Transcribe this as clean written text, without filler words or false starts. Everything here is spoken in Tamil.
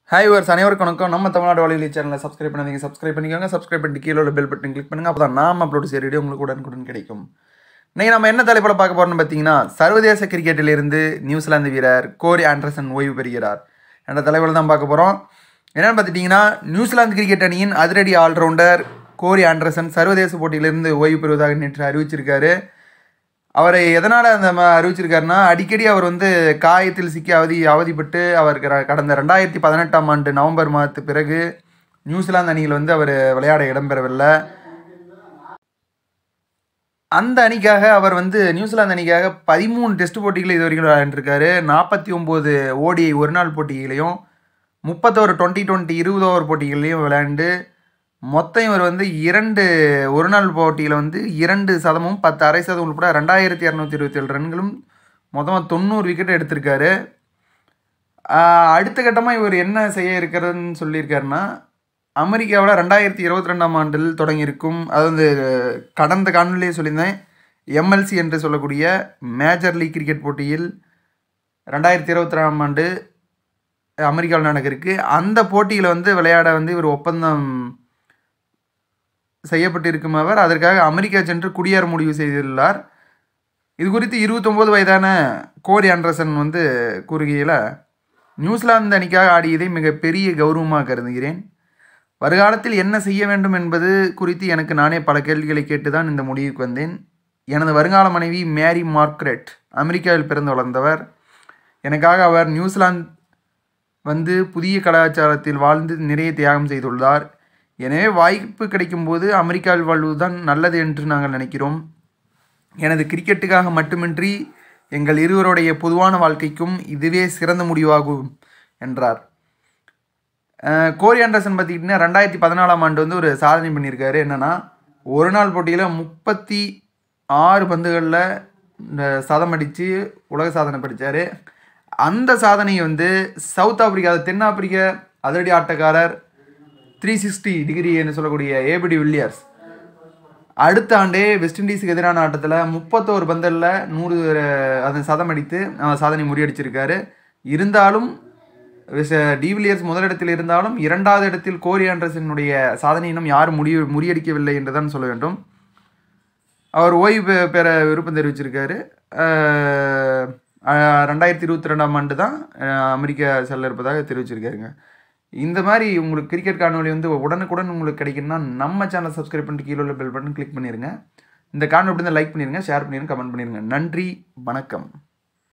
ஹாய் வியூவர்ஸ், அனைவருக்கும் வணக்கம். நம்ம தமிழ்நாடு வாலிபலி சேனலை சப்ஸ்கிரைப் பண்ணாதீங்க, சப்ஸ்கிரைப் பண்ணிக்கோங்க. சப்ஸ்கிரைப் பண்ணிட்டு கீழே உள்ள பெல் பட்டன் கிளிக் பண்ணுங்கள். அப்போ தான் நாம் அப்லோட் செய்கிற வீடியோ உங்களுக்கு உடனுக்குடன் கிடைக்கும். இன்றைக்கி நம்ம என்ன தலைப்பில் பார்க்க போகிறோம்னு பார்த்தீங்கன்னா, சர்வதேச கிரிக்கெட்டிலிருந்து நியூசிலாந்து வீரர் கோரி ஆண்டர்சன் ஓய்வு பெறுகிறார் என்ற தலைப்பில் தான் பார்க்க போகிறோம். என்னென்னு பார்த்துட்டிங்கன்னா, நியூசிலாந்து கிரிக்கெட் அணியின் அதிரடி ஆல்ரவுண்டர் கோரி ஆண்டர்சன் சர்வதேச போட்டியிலிருந்து ஓய்வு பெறுவதாக நேற்று அறிவிச்சிருக்காரு. அவரை எதனால் அறிவிச்சிருக்காருன்னா, அடிக்கடி அவர் காயத்தில் சிக்கி அவதிப்பட்டு அவர் கடந்த 2018ஆம் ஆண்டு நவம்பர் மாதத்து பிறகு நியூசிலாந்து அணியில் அவர் விளையாட இடம்பெறவில்லை. அந்த அணிக்காக அவர் நியூசிலாந்து அணிக்காக 13 டெஸ்ட் போட்டிகள் இது வரைக்கும் விளையாண்டுருக்காரு. 49 ஓடிஐ ஒரு நாள் போட்டிகளையும் 31 20 20 ஓவர் போட்டிகளையும் விளையாண்டு மொத்தம் இவர் 2 ஒரு நாள் போட்டியில் 2 சதமும் 10 அரை சதம் உள்பட 2227 ரன்களும் மொத்தமாக 90 விக்கெட் எடுத்திருக்காரு. அடுத்த கட்டமாக இவர் என்ன செய்ய இருக்கிறதுன்னு சொல்லியிருக்காருன்னா, அமெரிக்காவில் 2022ஆம் ஆண்டில் தொடங்கியிருக்கும், அதாவது கடந்த காணொலியே சொல்லியிருந்தேன், எம்எல்சி என்று சொல்லக்கூடிய மேஜர் லீக் கிரிக்கெட் போட்டியில் 2022ஆம் ஆண்டு அமெரிக்காவில் நடக்கிறதுக்கு அந்த போட்டியில் விளையாட இவர் ஒப்பந்தம் செய்யப்பட்டிருக்கும். அவர் அதற்காக அமெரிக்கா சென்று குடியேற முடிவு செய்துள்ளார். இது குறித்து 29 வயதான கோரி ஆண்டர்சன் கூறுகையில், நியூசிலாந்து அணிக்காக ஆடியதை மிகப்பெரிய கௌரவமாக கருதுகிறேன். வருகாலத்தில் என்ன செய்ய வேண்டும் என்பது குறித்து எனக்கு நானே பல கேள்விகளை கேட்டு தான் இந்த முடிவுக்கு வந்தேன். எனது வருங்கால மனைவி மேரி மார்க்ரெட் அமெரிக்காவில் பிறந்து வளர்ந்தவர். எனக்காக அவர் நியூசிலாந்து புதிய கலாச்சாரத்தில் வாழ்ந்து நிறைய தியாகம் செய்துள்ளார். எனவே வாய்ப்பு கிடைக்கும்போது அமெரிக்காவில் வாழ்வதுதான் நல்லது என்று நாங்கள் நினைக்கிறோம். எனது கிரிக்கெட்டுக்காக மட்டுமின்றி எங்கள் இருவருடைய பொதுவான வாழ்க்கைக்கும் இதுவே சிறந்த முடிவாகும் என்றார். கோரி ஆண்டர்சன் பார்த்திங்கன்னா 2014ஆம் ஆண்டு ஒரு சாதனை பண்ணியிருக்காரு. என்னென்னா, ஒரு நாள் போட்டியில் 36 பந்துகளில் சதம் அடித்து உலக சாதனை படித்தார். அந்த சாதனையை சவுத் ஆப்பிரிக்கா, தென்னாப்பிரிக்க அதிரடி ஆட்டக்காரர் 360 டிகிரி என்று சொல்லக்கூடிய ஏபிடி வில்லியர்ஸ் அடுத்த ஆண்டே வெஸ்ட் இண்டீஸுக்கு எதிரான ஆட்டத்தில் 31 பந்தலில் 100 சதம் அடித்து சாதனை முறியடிச்சிருக்காரு. இருந்தாலும் டிவிலியர்ஸ் முதலிடத்தில் இருந்தாலும் 2வது இடத்தில் கோரி ஆண்டர்சனுடைய சாதனை இன்னும் யாரும் முறியடிக்கவில்லை என்று தான் சொல்ல வேண்டும். அவர் ஓய்வு பெற விருப்பம் தெரிவிச்சிருக்காரு. 2022ஆம் ஆண்டு தான் அமெரிக்கா செல்ல இருப்பதாக தெரிவிச்சிருக்காருங்க. இந்த மாதிரி உங்களுக்கு கிரிக்கெட் காணொலி உடனுக்குடன் உங்களுக்கு கிடைக்குன்னா நம்ம சேனல் சப்ஸ்கிரைப் பண்ணிட்டு கீழே உள்ள பெல் பட்டன் கிளிக் பண்ணிடுங்க. இந்த காணொலி லைக் பண்ணிடுங்க, ஷேர் பண்ணிடுங்க, கமெண்ட் பண்ணிடுங்க. நன்றி, வணக்கம்.